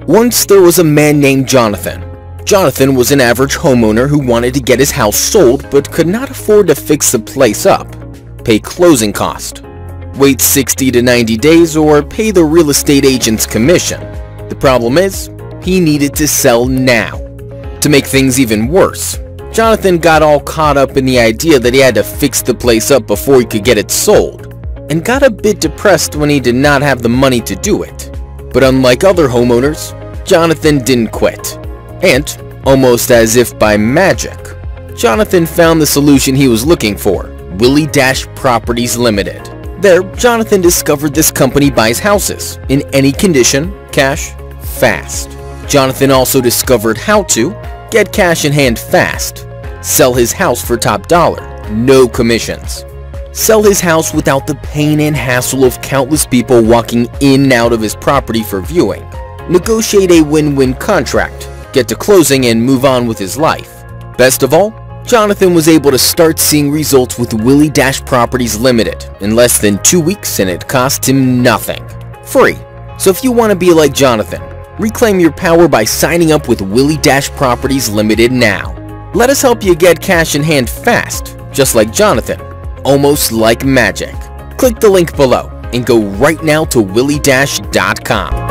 Once there was a man named Jonathan. Jonathan was an average homeowner who wanted to get his house sold but could not afford to fix the place up, pay closing cost, wait 60 to 90 days, or pay the real estate agent's commission. The problem is, he needed to sell now. To make things even worse, Jonathan got all caught up in the idea that he had to fix the place up before he could get it sold, and got a bit depressed when he did not have the money to do it. But unlike other homeowners, Jonathan didn't quit. And, almost as if by magic, Jonathan found the solution he was looking for: Willie Dash Properties Limited. There, Jonathan discovered this company buys houses in any condition, cash, fast. Jonathan also discovered how to get cash in hand fast, sell his house for top dollar, no commissions, sell his house without the pain and hassle of countless people walking in and out of his property for viewing, negotiate a win-win contract, get to closing, and move on with his life. Best of all, Jonathan was able to start seeing results with Willie Dash Properties Limited in less than 2 weeks, and it cost him nothing. Free. So if you want to be like Jonathan, reclaim your power by signing up with Willie Dash Properties Limited now. Let us help you get cash in hand fast, just like Jonathan, almost like magic. Click the link below and go right now to williedash.com.